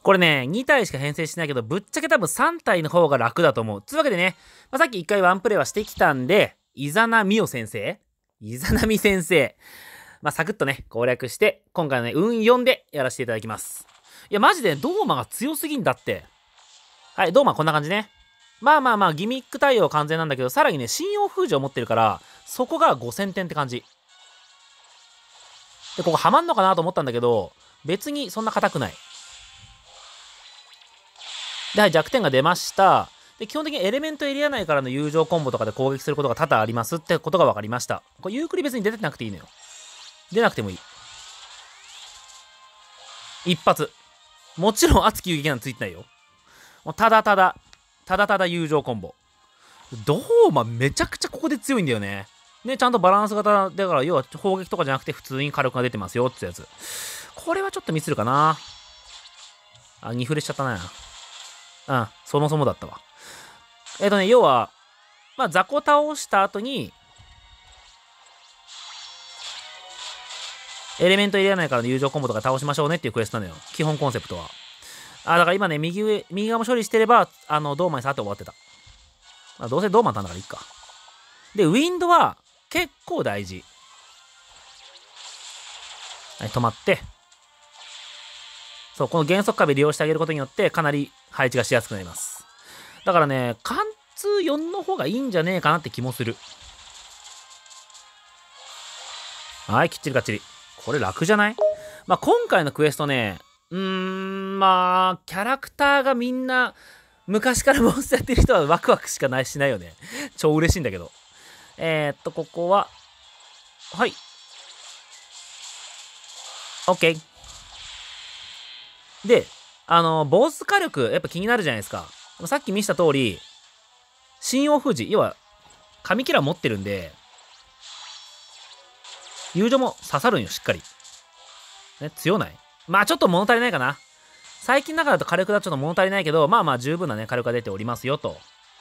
これね、2体しか編成しないけど、ぶっちゃけ多分3体の方が楽だと思う。つうわけでね、さっき1回ワンプレイはしてきたんで、イザナミオ先生イザナミ先生。サクッとね、攻略して、今回のね、運4でやらせていただきます。いや、マジで、ドーマが強すぎんだって。はい、ドーマこんな感じね。ギミック対応完全なんだけど、さらにね、信用封じを持ってるから、そこが5000点って感じ。で、ここハマんのかなと思ったんだけど、別にそんな硬くない。で、はい、弱点が出ました。で、基本的にエレメントエリア内からの友情コンボとかで攻撃することが多々ありますってことが分かりました。これ、ユークリ別に出てなくていいのよ。出なくてもいい。一発。もちろん熱き遊撃なんついてないよ。もうただただ友情コンボ。ドーマめちゃくちゃここで強いんだよね。ね、ちゃんとバランス型だから、要は砲撃とかじゃなくて普通に火力が出てますよってやつ。これはちょっとミスるかな。あ、2フレしちゃったな。うん、そもそもだったわ。要は、雑魚倒した後に、エレメント入れないからの友情コンボとか倒しましょうねっていうクエストなのよ。基本コンセプトは。だから今ね、右側も処理してれば、ドーマに触って終わってた。どうせドーマンなんだからいいか。で、ウィンドは結構大事。はい、止まって。そう、この減速壁利用してあげることによって、かなり配置がしやすくなります。だからね、貫通4の方がいいんじゃねえかなって気もする。はい、きっちりかっちり。これ楽じゃない？今回のクエストね、キャラクターがみんな、昔からモンスターやってる人はワクワクしかしないよね。超嬉しいんだけど。ここは、はい。OK。で、ボス火力、やっぱ気になるじゃないですか。さっき見せた通り、信用封じ、要は、紙キラー持ってるんで、友情も刺さるんよ、しっかり。ね、強ない？ちょっと物足りないかな。最近の中だと火力だとちょっと物足りないけど、十分なね、火力が出ておりますよ、と。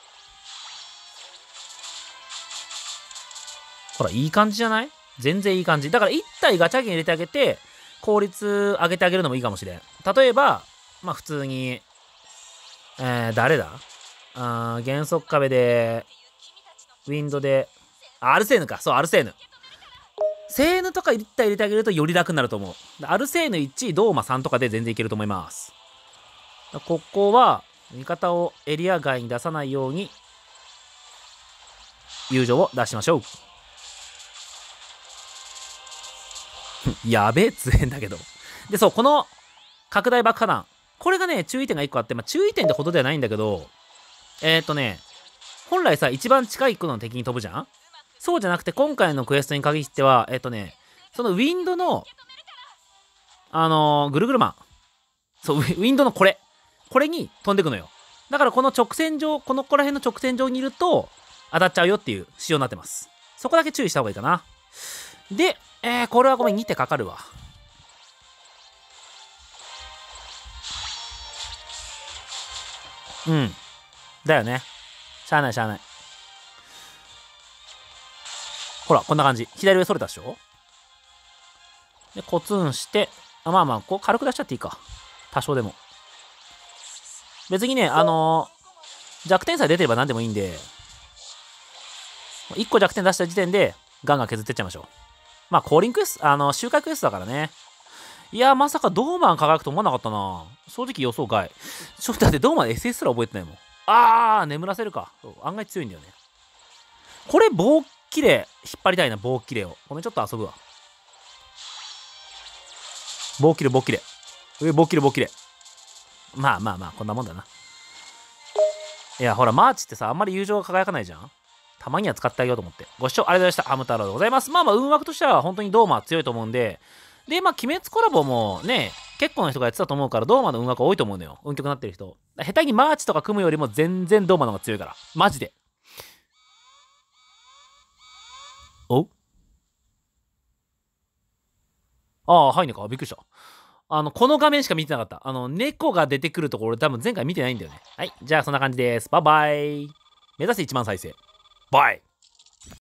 ほら、いい感じじゃない？全然いい感じ。だから1体ガチャ券入れてあげて、効率上げてあげるのもいいかもしれん。例えば、普通に、誰だ？減速壁で、ウィンドで、アルセーヌか。そう、アルセーヌ。セーヌとか1体入れてあげるとより楽になると思う。アルセーヌ1、ドーマ3とかで全然いけると思います。ここは、味方をエリア外に出さないように、友情を出しましょう。やべえ、強えんだけど。で、そう、この拡大爆破弾。これがね、注意点が1個あって、注意点ってほどではないんだけど、本来さ、一番近い1個の敵に飛ぶじゃん？そうじゃなくて、今回のクエストに限っては、そのウィンドの、ぐるぐるマン。そう、ウィンドのこれに飛んでくのよ。だからこの直線上、ここら辺の直線上にいると、当たっちゃうよっていう仕様になってます。そこだけ注意した方がいいかな。で、これはごめん、2手かかるわ。うん。だよね。しゃあないしゃあない。ほら、こんな感じ。左上それたでしょ？で、コツンして、こう軽く出しちゃっていいか。多少でも。別にね、弱点さえ出てれば何でもいいんで、1個弱点出した時点で、ガンガン削ってっちゃいましょう。降臨クエスト、周回クエストだからね。いや、まさかドーマン輝くと思わなかったな。正直予想外。ちょっとだってドーマン SS すら覚えてないもん。眠らせるか。案外強いんだよね。これ、棒切れ、引っ張りたいな、棒切れを。ごめん、ちょっと遊ぶわ。棒切れ。棒切れ。こんなもんだな。いや、ほら、マーチってさ、あんまり友情が輝かないじゃん？たまには使ってあげようと思って。ご視聴ありがとうございました。ハム太郎でございます。運枠としては本当にドーマは強いと思うんで、で、鬼滅コラボもね、結構な人がやってたと思うから、ドーマの運枠多いと思うのよ。運極になってる人。下手にマーチとか組むよりも全然ドーマの方が強いから。マジで。お？はいねか。びっくりした。この画面しか見てなかった。猫が出てくるところ多分前回見てないんだよね。はい。じゃあそんな感じです。バイバイ。目指せ1万再生。バイ。